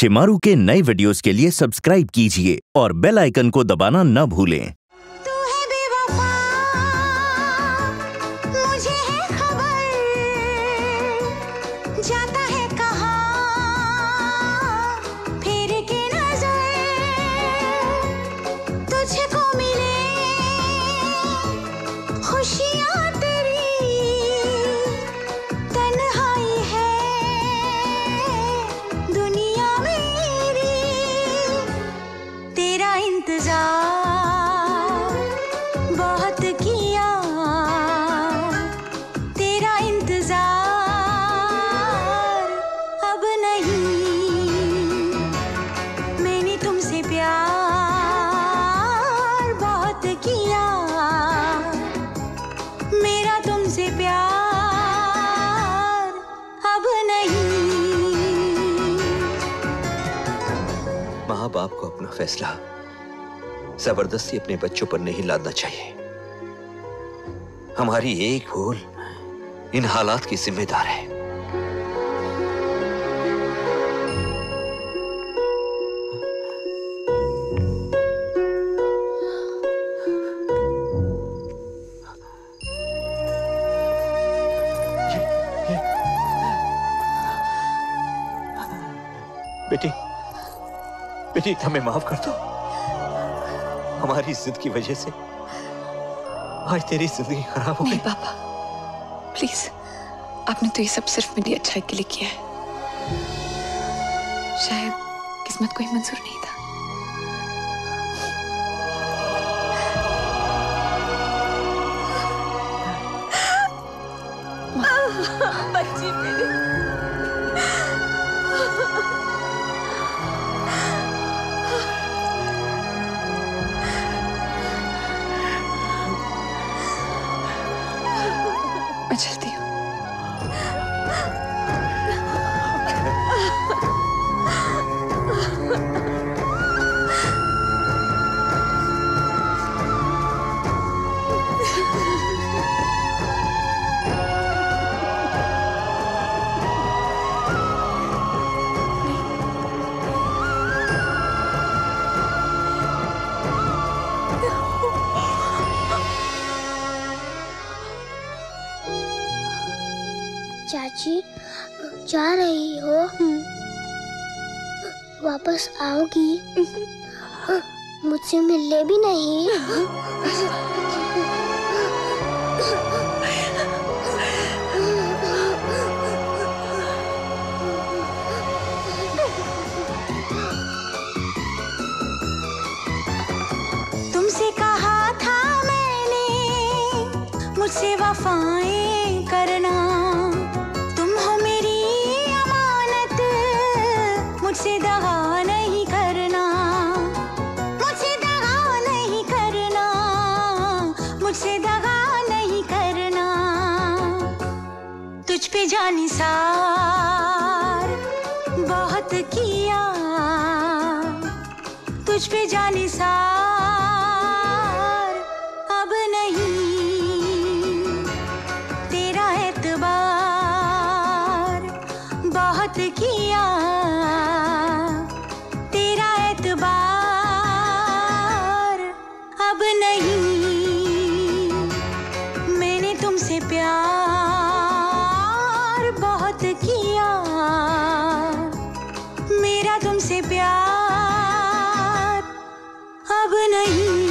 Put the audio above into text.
शिमारू के नए वीडियोस के लिए सब्सक्राइब कीजिए और बेल आइकन को दबाना न भूलें। जाता है कहाँ फेर के नजर तुझको मिले खुशियाँ तेरी तन्हाई है दुनिया मेरी तेरा इंतजार बहुत किया तेरा इंतजार प्यार बहुत किया मेरा तुमसे प्यार अब नहीं। माँ बाप को अपना फैसला जबरदस्ती अपने बच्चों पर नहीं लादना चाहिए। हमारी एक भूल इन हालात की जिम्मेदार है। बेटी, बेटी हमें माफ कर दो। हमारी जिद की वजह से आज तेरी जिंदगी खराब हो गई। नहीं पापा, प्लीज, आपने तो ये सब सिर्फ मेरी अच्छाई के लिए किया है। शायद किस्मत को ही मंजूर नहीं था। बच्ची मेरी मैं चलती हूँ। चाची, जा रही हो? वापस आओगी? मुझसे मिलने भी नहीं? तुमसे कहा था मैंने मुझसे वफाएं करना, मुझसे दगा नहीं करना, मुझसे दगा नहीं करना, मुझसे दगा नहीं करना। तुझ पे जानिसार बहुत किया, तुझ पे जानिसार अब नहीं। तेरा एतबार बहुत किया, अब नहीं। मैंने तुमसे प्यार बहुत किया, मेरा तुमसे प्यार अब नहीं।